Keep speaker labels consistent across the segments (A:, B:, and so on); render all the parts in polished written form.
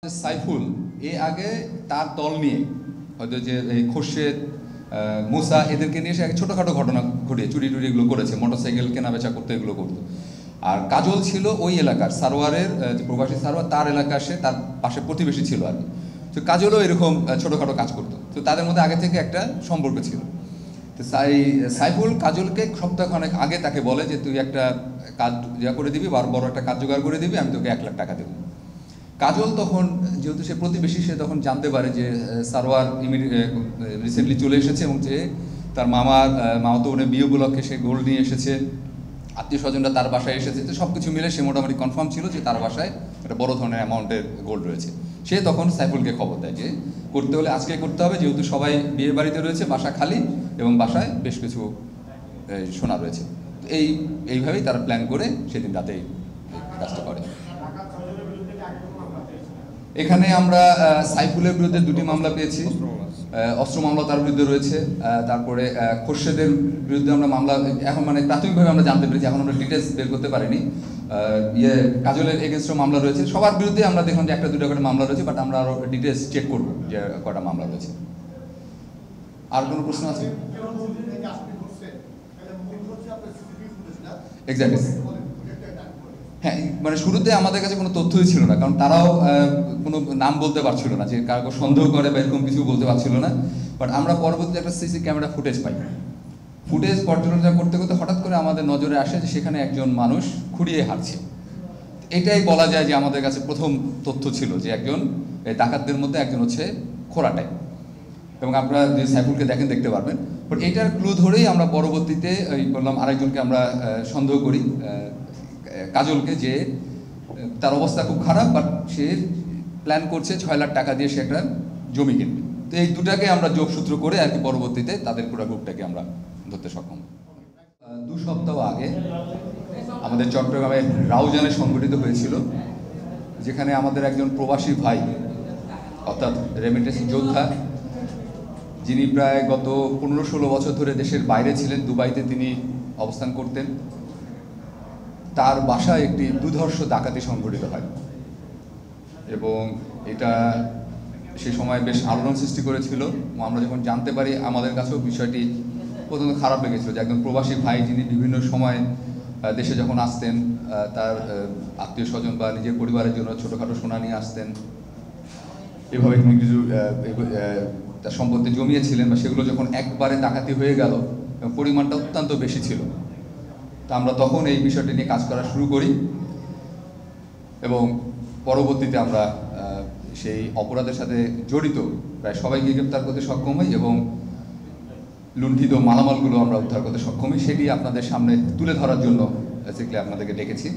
A: সাইফুল এর আগে তার দল নিয়ে হয়তো যে এই খোরশেদ মুসা এদেরকে নিয়ে সে ছোটোখাটো ঘটনা ঘটিয়ে চুরি টুরি এগুলো করেছে, মোটরসাইকেল কেনাবেচা করতে এগুলো করতো। আর কাজল ছিল ওই এলাকার সারোয়ারের যে প্রবাসী সারোয়ার, তার এলাকার সে তার পাশে প্রতিবেশী ছিল আর কি। তো কাজলও এরকম ছোটোখাটো কাজ করতো, তো তাদের মধ্যে আগে থেকে একটা সম্পর্ক ছিল। তো সাইফুল কাজলকে সপ্তাহখানেক আগে তাকে বলে যে তুই একটা কাজ করে দিবি, বড় একটা কাজ জোগাড় করে দিবি, আমি তোকে 1 লাখ টাকা দেবো। কাজল তখন যেহেতু সে প্রতিবেশী, সে তখন জানতে পারে যে সারোয়ার রিসেন্টলি চলে এসেছে এবং যে তার মামাতো বোনের বিয়ে উপলক্ষে সে গোল্ড নিয়ে এসেছে, আত্মীয় স্বজনরা তার বাসায় এসেছে। তো সব কিছু মিলে সে মোটামুটি কনফার্ম ছিল যে তার বাসায় একটা বড় ধরনের অ্যামাউন্টের গোল্ড রয়েছে। সে তখন সাইফুলকে খবর দেয় যে করতে হলে আজকে করতে হবে, যেহেতু সবাই বিয়ে বাড়িতে রয়েছে, বাসা খালি এবং বাসায় বেশ কিছু সোনা রয়েছে। তো এইভাবেই তারা প্ল্যান করে সেদিন রাতেই কাজটা করে। এখানে আমরা সাইফুলের বিরুদ্ধে 2টি মামলা পেয়েছি, অস্ত্র মামলা তার বিরুদ্ধে রয়েছে। তারপরে খোরশেদের বিরুদ্ধে আমরা মামলা এখন প্রাথমিকভাবে আমরা জানতে পেরেছি, এখন আমরা ডিটেলস বের করতে পারিনি। কাজলের এগেনস্টও মামলা রয়েছে। সবার বিরুদ্ধে আমরা দেখলাম যে 1-2টা করে মামলা রয়েছে, বাট আমরা আরও ডিটেলস চেক করবো যে কটা মামলা রয়েছে। আর কোনো প্রশ্ন আছে? এক্স্যাক্টলি, হ্যাঁ, শুরুতে আমাদের কাছে কোনো তথ্যই ছিল না, কারণ তারাও কোনো নাম বলতে পারছিল না, যে কারো সন্দেহ করে বা এরকম কিছু বলতে পারছিল না। বাট আমরা পরবর্তীতে একটা সিসি ক্যামেরা ফুটেজ পাই। ফুটেজ পর্যালোচনা করতে করতে হঠাৎ করে আমাদের নজরে আসে যে সেখানে একজন মানুষ খুঁড়িয়ে হাঁটছে। এটাই বলা যায় যে আমাদের কাছে প্রথম তথ্য ছিল যে একজন ডাকাতদের মধ্যে একজন হচ্ছে খোরাটাই, এবং আপনারা যে সাইফুলকে দেখতে পারবেন। বাট এটার ক্লু ধরেই আমরা পরবর্তীতে বললাম আরেকজনকে আমরা সন্দেহ করি, কাজলকে, যে তার অবস্থা খুব খারাপ, বাট সে প্ল্যান করছে 6 লাখ টাকা দিয়ে সে একটা জমি কিনবে। তো এই দুটাকে আমরা যোগসূত্র করে আর কি পরবর্তীতে তাদের পুরো গ্রুপটাকে আমরা ধরতে সক্ষম। 2 সপ্তাহ আগে আমাদের চট্টগ্রামে রাউজানে সংগঠিত হয়েছিল, যেখানে আমাদের একজন প্রবাসী ভাই, অর্থাৎ রেমিটেন্স যোদ্ধা, যিনি প্রায় গত 15-16 বছর ধরে দেশের বাইরে ছিলেন, দুবাইতে তিনি অবস্থান করতেন, তার বাসায় একটি দুর্ধর্ষ ডাকাতি সংঘটিত হয়। এবং এটা সে সময় বেশ আলোড়ন সৃষ্টি করেছিল। আমরা যখন জানতে পারি, আমাদের কাছেও বিষয়টি প্রথমে খারাপ লেগেছিল যে একজন প্রবাসী ভাই, যিনি বিভিন্ন সময় দেশে যখন আসতেন, তার আত্মীয় স্বজন বা নিজের পরিবারের জন্য ছোটোখাটো সোনা নিয়ে আসতেন, এভাবে তিনি কিছু তার সম্পত্তি জমিয়েছিলেন, বা সেগুলো যখন একবারে ডাকাতি হয়ে গেল, পরিমাণটা অত্যন্ত বেশি ছিল। তো আমরা তখন এই বিষয়টি নিয়ে কাজ করা শুরু করি এবং পরবর্তীতে আমরা সেই অপরাধের সাথে জড়িত প্রায় সবাইকে গ্রেপ্তার করতে সক্ষম হই এবং লুণ্ঠিত মালামালগুলো আমরা উদ্ধার করতে সক্ষম হই। সেটি আপনাদের সামনে তুলে ধরার জন্য বেসিক্যালি আপনাদেরকে ডেকেছি।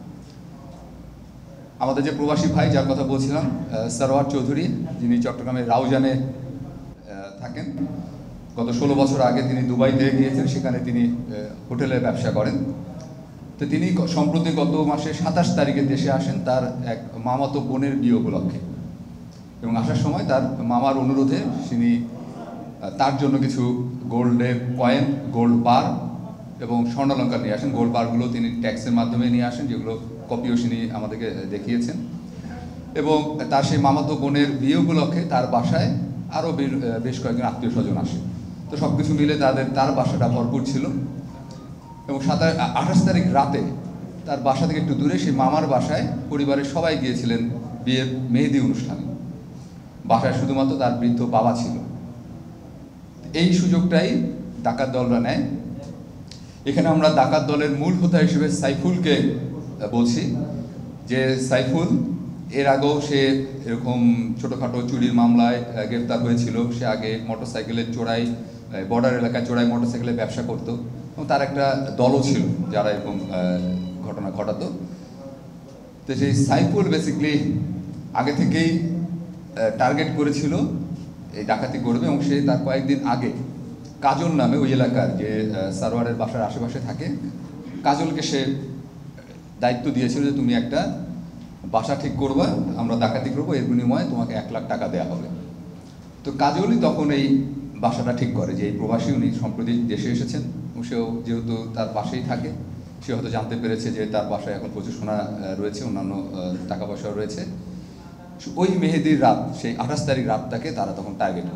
A: আমাদের যে প্রবাসী ভাই যার কথা বলছিলাম, সারোয়ার চৌধুরী, যিনি চট্টগ্রামের রাউজানে থাকেন, গত 16 বছর আগে তিনি দুবাইতে গিয়েছেন, সেখানে তিনি হোটেলের ব্যবসা করেন। তো তিনি সম্প্রতি গত মাসে 27 তারিখে দেশে আসেন তার এক মামাতো বোনের বিয়ে উপলক্ষে, এবং আসার সময় তার মামার অনুরোধে তিনি তার জন্য কিছু গোল্ডের কয়েন, গোল্ড বার এবং স্বর্ণালঙ্কার নিয়ে আসেন। গোল্ড বারগুলো তিনি ট্যাক্সের মাধ্যমে নিয়ে আসেন, যেগুলো কপিও তিনি আমাদেরকে দেখিয়েছেন। এবং তার সেই মামাতো বোনের বিয়ে উপলক্ষে তার বাসায় আরও বেশ কয়েকজন আত্মীয় স্বজন আসে। তো সব কিছু মিলে তার বাসাটা ভরপুর ছিল। এবং 28 তারিখ রাতে তার বাসা থেকে একটু দূরে সেই মামার বাসায় পরিবারের সবাই গিয়েছিলেন বিয়ের মেহেদি অনুষ্ঠানে। বাসায় শুধুমাত্র তার বৃদ্ধ বাবা ছিল। এই সুযোগটাই ডাকাত দলরা নেয়। এখানে আমরা ডাকাত দলের মূল হোতা হিসেবে সাইফুলকে বলছি, যে সাইফুল এর আগেও সে এরকম ছোটোখাটো চুরির মামলায় গ্রেফতার হয়েছিল। সে আগে মোটরসাইকেলের চোরাই, বর্ডার এলাকায় চোরাই মোটরসাইকেলের ব্যবসা করতো, এবং তার একটা দলও ছিল যারা এরকম ঘটনা ঘটাতো। তো সেই সাইফুল বেসিক্যালি আগে থেকেই টার্গেট করেছিল এই ডাকাতি করবে, এবং সে তার কয়েকদিন আগে কাজল নামে ওই এলাকার যে সারোয়ারের বাসার আশেপাশে থাকে, কাজলকে সে দায়িত্ব দিয়েছিল যে তুমি একটা বাসা ঠিক করবা, আমরা ডাকাতি করবো, এর বিনিময়ে তোমাকে 1 লাখ টাকা দেওয়া হবে। তো কাজলই তখন এই বাসাটা ঠিক করে, যে এই প্রবাসী উনি সম্প্রতি দেশে এসেছেন, সেও যেহেতু তার পাশেই থাকে, সে হয়তো জানতে পেরেছে যে তার বাসায় এখন প্রচুর সোনা রয়েছে, অন্যান্য টাকা পয়সাও রয়েছে। ওই মেহেদির রাত, সেই 28 তারিখ রাতটাকে তারা তখন টার্গেট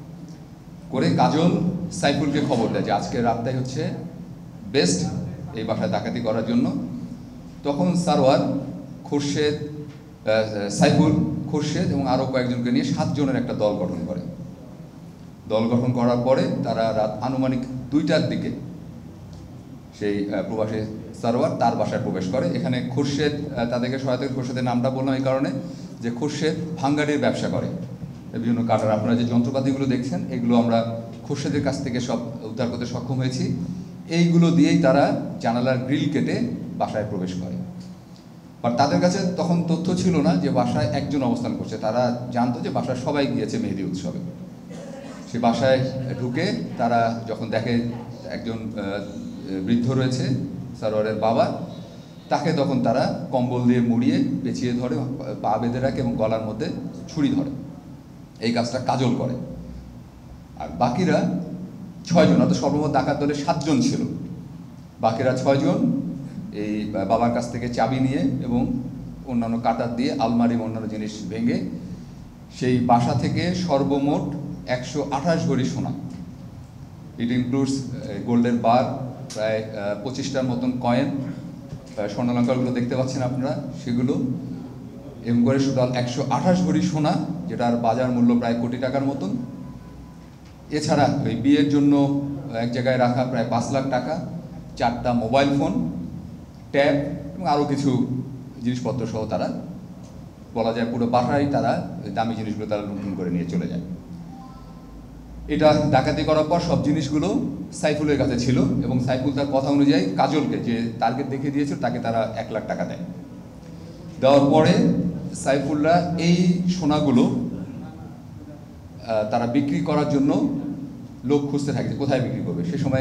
A: করে কাজল সাইফুলকে খবর দেয় যে আজকের রাতটাই হচ্ছে বেস্ট এই বাসায় ডাকাতি করার জন্য। তখন সারোয়ার, খোরশেদ, সাইফুল, খোরশেদ এবং আরও কয়েকজনকে নিয়ে 7 জনের একটা দল গঠন করে। দল গঠন করার পরে তারা রাত আনুমানিক 2টার দিকে সেই প্রবাসী সারোয়ার তার বাসায় প্রবেশ করে। এখানে খোরশেদ তাদেরকে সহায়তা, খোরশেদের নামটা বললাম এই কারণে যে খোরশেদ ভাঙ্গারির ব্যবসা করে, বিভিন্ন কাটার। আপনারা যে যন্ত্রপাতিগুলো দেখছেন এগুলো আমরা খোরশেদের কাছ থেকে সব উদ্ধার করতে সক্ষম হয়েছি। এইগুলো দিয়েই তারা জানালার গ্রিল কেটে বাসায় প্রবেশ করে। আর তাদের কাছে তখন তথ্য ছিল না যে বাসায় একজন অবস্থান করছে, তারা জানতো যে বাসায় সবাই গিয়েছে মেহেদি উৎসবে। সে বাসায় ঢুকে তারা যখন দেখে একজন বৃদ্ধ রয়েছে, সারোয়ারের বাবা, তাকে তখন তারা কম্বল দিয়ে মুড়িয়ে পেঁচিয়ে ধরে, পা বেঁধে রাখে এবং গলার মধ্যে ছুরি ধরে। এই কাজটা কাজল করে। আর বাকিরা 6 জন, অর্থাৎ সর্বমোট ডাকাত দলে 7 জন ছিল। বাকিরা 6 জন এই বাবার কাছ থেকে চাবি নিয়ে এবং অন্যান্য কাটার দিয়ে আলমারি অন্যান্য জিনিস ভেঙে সেই বাসা থেকে সর্বমোট 128 ভরি সোনা, ইট ইনক্লুডস গোল্ডের বার, প্রায় 25টার মতন কয়েন, স্বর্ণালঙ্কারগুলো দেখতে পাচ্ছেন আপনারা, সেগুলো এম করে টোটাল 128 ভরি সোনা, যেটার বাজার মূল্য প্রায় কোটি টাকার মতন। এছাড়া ওই বিয়ের জন্য এক জায়গায় রাখা প্রায় 5 লাখ টাকা, 4টা মোবাইল ফোন, ট্যাব এবং আরও কিছু জিনিসপত্র সহ তারা, বলা যায় পুরো বাসায় তারা দামি জিনিসগুলো তারা লুণ্ঠন করে নিয়ে চলে যায়। এটা ডাকাতি করার পর সব জিনিসগুলো সাইফুলের কাছে ছিল এবং সাইফুল তার কথা অনুযায়ী কাজলকে, যে টার্গেট দেখিয়ে দিয়েছিল, তাকে তারা 1 লাখ টাকা দেয়। দেওয়ার পরে সাইফুলরা এই সোনাগুলো তারা বিক্রি করার জন্য লোক খুঁজতে থাকে, কোথায় বিক্রি করবে। সে সময়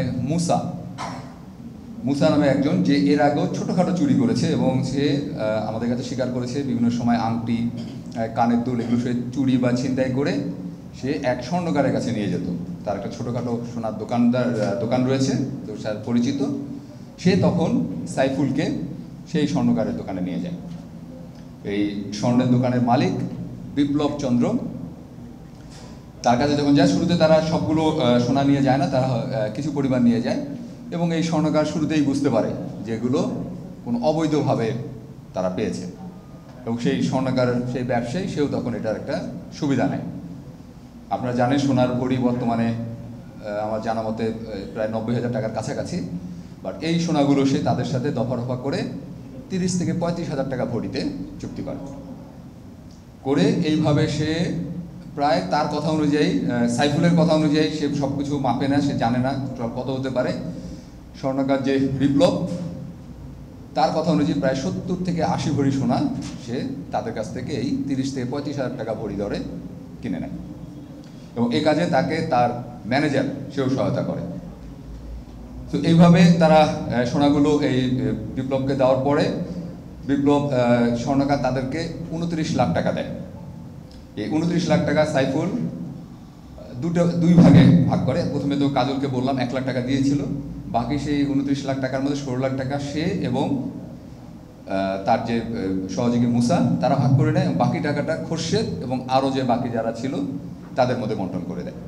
A: মুসা নামে একজন, যে এর আগেও ছোটোখাটো চুরি করেছে এবং সে আমাদের কাছে স্বীকার করেছে বিভিন্ন সময় আংটি, কানের দুল, এগুলো সে চুরি বা ছিনতাই করে সে এক স্বর্ণকারের কাছে নিয়ে যেত। তার একটা ছোটোখাটো সোনার দোকান রয়েছে, তো স্যার পরিচিত। সে তখন সাইফুলকে সেই স্বর্ণকারের দোকানে নিয়ে যায়। এই স্বর্ণের দোকানের মালিক বিপ্লব চন্দ্র, তার কাছে যখন যায়, শুরুতে তারা সবগুলো সোনা নিয়ে যায় না, তারা কিছু পরিমাণ নিয়ে যায় এবং এই স্বর্ণকার শুরুতেই বুঝতে পারে যে এগুলো কোনো অবৈধভাবে তারা পেয়েছে এবং সেই স্বর্ণকার, সেই ব্যবসায়ী, সেও তখন এটার একটা সুবিধা নেয়। আপনারা জানেন সোনার ভরি বর্তমানে আমার জানা মতে প্রায় 90,000 টাকার কাছাকাছি। বাট এই সোনাগুলো সে তাদের সাথে দফা করে 30 থেকে 35,000 টাকা ভরিতে চুক্তি করে এইভাবে সে প্রায় তার কথা অনুযায়ী, সাইফুলের কথা অনুযায়ী, সে সব কিছু মাপে না, সে জানে না কত হতে পারে। স্বর্ণকার যে বিপ্লব, তার কথা অনুযায়ী প্রায় 70 থেকে 80 ভরি সোনা সে তাদের কাছ থেকে এই 30 থেকে 35,000 টাকা ভরি দরে কিনে নেয় এবং এই কাজে তাকে তার ম্যানেজার সেও সহায়তা করে। তো এইভাবে তারা সোনাগুলো এই বিপ্লবকে দেওয়ার পরে বিপ্লব, স্বর্ণকার তাদেরকে 29 লাখ টাকা দেয়। এই 29 লাখ টাকা সাইফুল 2 ভাগে ভাগ করে। প্রথমে তো কাজলকে বললাম 1 লাখ টাকা দিয়েছিল, বাকি সেই 29 লাখ টাকার মধ্যে 16 লাখ টাকা সে এবং তার যে সহযোগী মুসা তারা ভাগ করে নেয়। বাকি টাকাটা খোরশেদ এবং আরও যে বাকি যারা ছিল তাদের মধ্যে বন্টন করে দেয়।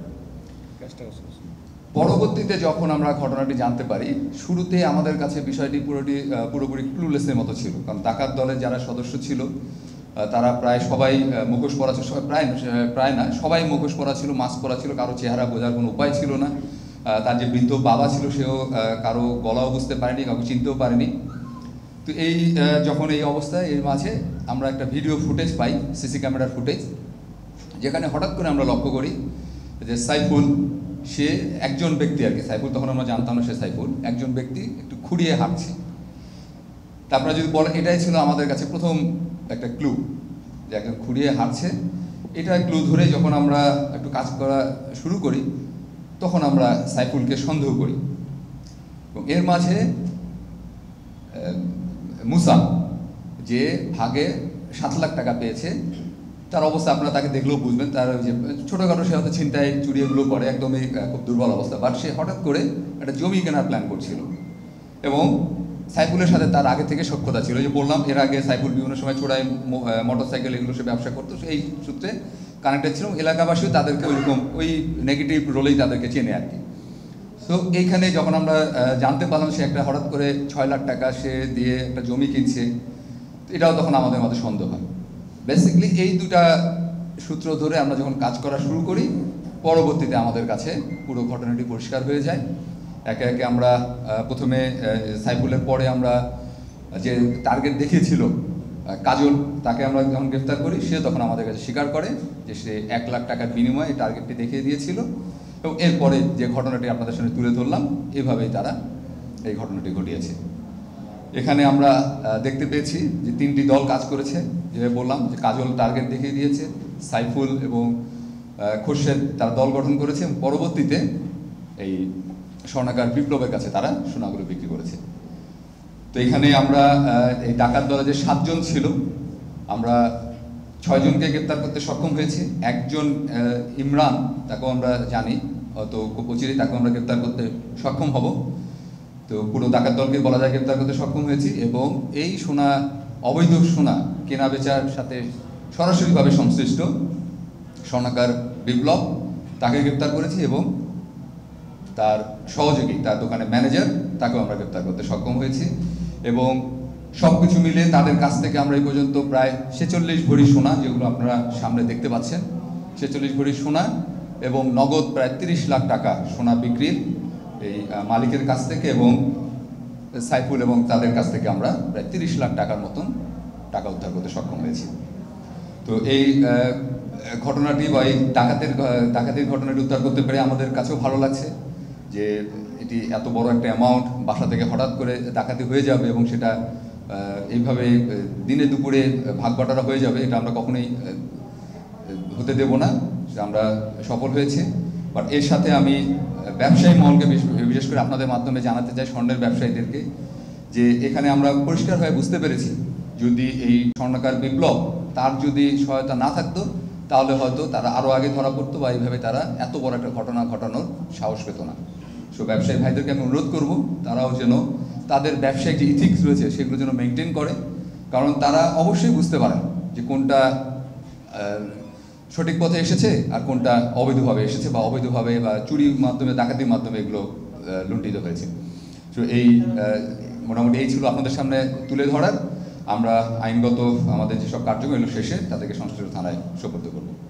A: পরবর্তীতে যখন আমরা ঘটনাটি জানতে পারি, শুরুতে আমাদের কাছে বিষয়টি পুরোপুরি ক্লুলেসের মতো ছিল, কারণ ডাকাত দলের যারা সদস্য ছিল তারা প্রায় সবাই মুখোশ পরা ছিল, প্রায় না সবাই মুখোশ পরা ছিল, মাস্ক পরা ছিল, কারো চেহারা বোঝার কোনো উপায় ছিল না। তার যে বৃদ্ধ বাবা ছিল সেও কারো গলাও বুঝতে পারেনি, কাউকে চিনতেও পারেনি। তো এই যখন এই অবস্থায়, এর মাঝে আমরা একটা ভিডিও ফুটেজ পাই, সিসি ক্যামেরার ফুটেজ, যেখানে হঠাৎ করে আমরা লক্ষ্য করি যে সাইফুল, সে একজন ব্যক্তি আর কি, সাইফুল তখন আমরা জানতাম না সে সাইফুল, একজন ব্যক্তি একটু খুঁড়িয়ে হাঁটছে। তারপরে যদি বলেন, এটাই ছিল আমাদের কাছে প্রথম একটা ক্লু যে একজন খুঁড়িয়ে হাঁটছে। এটা ক্লু ধরে যখন আমরা একটু কাজ করা শুরু করি, তখন আমরা সাইফুলকে সন্দেহ করি এবং এর মাঝে মুসা, যে ভাগে 7 লাখ টাকা পেয়েছে, তার অবস্থা আপনারা তাকে দেখলেও বুঝবেন। তার যে ছোটোখাটো সে হয়তো ছিনতাই চুরি এগুলো করে, একদমই খুব দুর্বল অবস্থা। বাট সে হঠাৎ করে একটা জমি কেনার প্ল্যান করছিল এবং সাইফুলের সাথে তার আগে থেকে সখ্যতা ছিল, যে বললাম এর আগে সাইফুল বিভিন্ন সময় চোরাই মোটরসাইকেল এগুলো সে ব্যবসা করতো, সেই সূত্রে কানেক্টেড ছিল। এলাকাবাসীও তাদেরকে ওইরকম ওই নেগেটিভ রোলেই তাদেরকে চেনে আর কি। তো এইখানে যখন আমরা জানতে পারলাম সে একটা হঠাৎ করে 6 লাখ টাকা সে দিয়ে একটা জমি কিনছে, এটাও তখন আমাদের মধ্যে সন্দেহ হয়। বেসিক্যালি এই দুটা সূত্র ধরে আমরা যখন কাজ করা শুরু করি, পরবর্তীতে আমাদের কাছে পুরো ঘটনাটি পরিষ্কার হয়ে যায়। একে একে আমরা প্রথমে সাইফুলের পরে আমরা যে টার্গেট দেখিয়েছিল কাজল, তাকে আমরা যখন গ্রেফতার করি, সে তখন আমাদের কাছে স্বীকার করে যে সে 1 লাখ টাকার বিনিময়ে টার্গেটটি দেখিয়ে দিয়েছিল। এবং এরপরে যে ঘটনাটি আপনাদের সামনে তুলে ধরলাম, এভাবেই তারা এই ঘটনাটি ঘটিয়েছে। এখানে আমরা দেখতে পেয়েছি যে 3টি দল কাজ করেছে। যেভাবে বললাম যে কাজল টার্গেট দেখিয়ে দিয়েছে, সাইফুল এবং খোরশেদ তারা দল গঠন করেছে এবং পরবর্তীতে এই স্বর্ণাকার বিপ্লবের কাছে তারা সোনাগুলো বিক্রি করেছে। তো এখানে আমরা এই ডাকাত দলে যে 7 জন ছিল, আমরা 6 জনকে গ্রেপ্তার করতে সক্ষম হয়েছি। একজন ইমরান, তাকেও আমরা জানি, হয়তো খুব অচিরেই তাকেও আমরা গ্রেপ্তার করতে সক্ষম হব। তো পুরো ডাকাত দলকে বলা যায় গ্রেপ্তার করতে সক্ষম হয়েছি। এবং এই সোনা, অবৈধ সোনা কেনা বেচার সাথে সরাসরিভাবে সংশ্লিষ্ট স্বর্ণাকার বিপ্লব, তাকে গ্রেপ্তার করেছি এবং তার সহযোগী, তার দোকানের ম্যানেজার, তাকেও আমরা গ্রেপ্তার করতে সক্ষম হয়েছি। এবং সব কিছু মিলে তাদের কাছ থেকে আমরা এই পর্যন্ত প্রায় 46 ভরি সোনা, যেগুলো আপনারা সামনে দেখতে পাচ্ছেন, 46 ভরি সোনা এবং নগদ প্রায় 30 লাখ টাকা সোনা বিক্রির এই মালিকের কাছ থেকে এবং সাইফুল এবং তাদের কাছ থেকে আমরা প্রায় 30 লাখ টাকার মতন টাকা উদ্ধার করতে সক্ষম হয়েছি। তো এই ঘটনাটি বা এই ডাকাতির ঘটনাটি উদ্ধার করতে পেরে আমাদের কাছেও ভালো লাগছে যে এটি এত বড় একটা অ্যামাউন্ট বাসা থেকে হঠাৎ করে ডাকাতি হয়ে যাবে এবং সেটা এইভাবে দিনে দুপুরে ভাগ বাটারা হয়ে যাবে, এটা আমরা কখনোই হতে দেব না। সেটা আমরা সফল হয়েছে। বাট এর সাথে আমি ব্যবসায়ী মহলকে বিশেষ করে আপনাদের মাধ্যমে জানাতে চাই, স্বর্ণের ব্যবসায়ীদেরকে, যে এখানে আমরা পরিষ্কার হয়ে বুঝতে পেরেছি যদি এই স্বর্ণকার বিপ্লব তার যদি সহায়তা না থাকতো, তাহলে হয়তো তারা আরও আগে ধরা পড়তো বা এইভাবে তারা এত বড় একটা ঘটনা ঘটানোর সাহস পেত না। সো ব্যবসায়ী ভাইদেরকে আমি অনুরোধ করব তারাও যেন তাদের ব্যবসায়িক যে ইথিক্স রয়েছে সেগুলো যেন মেনটেন করে, কারণ তারা অবশ্যই বুঝতে পারেন যে কোনটা সঠিক পথে এসেছে আর কোনটা অবৈধভাবে এসেছে বা অবৈধভাবে বা চুরির মাধ্যমে, ডাকাতির মাধ্যমে এগুলো লুণ্ঠিত হয়েছে। সো এই মোটামুটি এই ছিল আপনাদের সামনে তুলে ধরার। আমরা আইনগত আমাদের যেসব কার্যক্রম এগুলো শেষে তাদেরকে সংশ্লিষ্ট থানায় সোপর্দ করব।